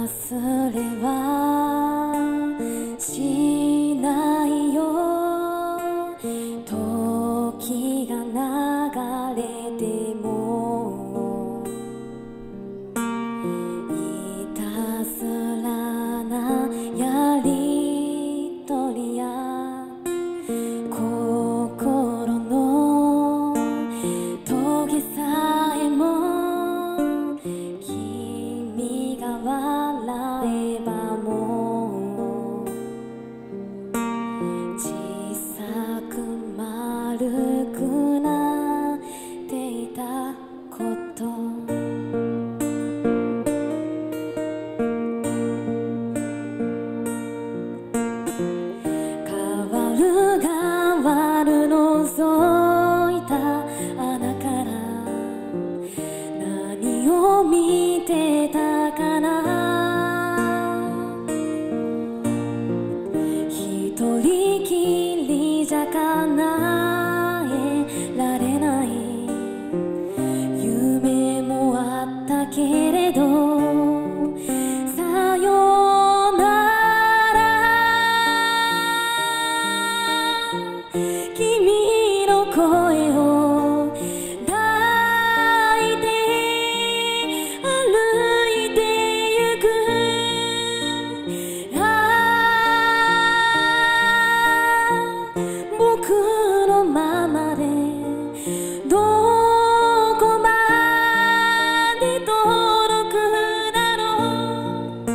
忘れはしないよ。時が流れてもいたずらなやりとりや心のトゲさえも君が笑えばもう小さく丸くなっていたこと変わる変わる覗いた穴から何を見てたかな。一人きりじゃ叶えられない夢もあったけれど、さよなら君の声を抱いて歩いてゆく。僕のままでどこまで届くだろう。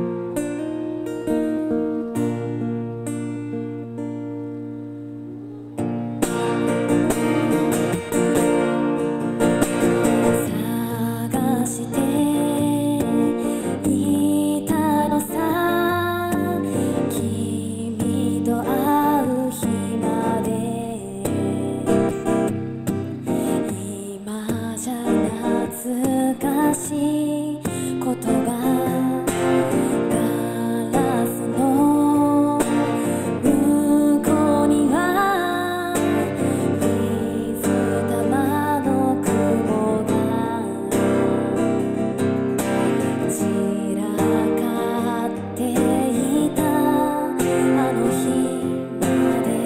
探していたのさ、君と会う日まで。今じゃ懐かしい言葉、ガラスの向こうには水玉の雲が散らかっていたあの日まで。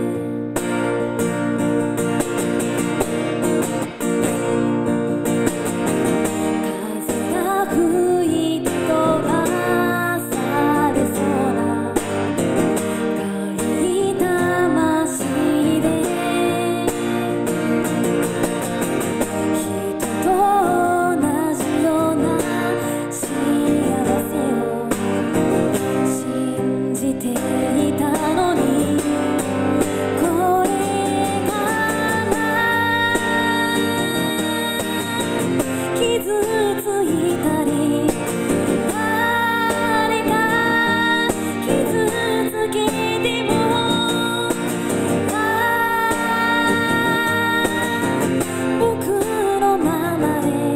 風が吹いて飛ばされそうな軽い魂で人と同じような幸せを信じていたのに、これ傷ついたり誰か傷つけても僕のままで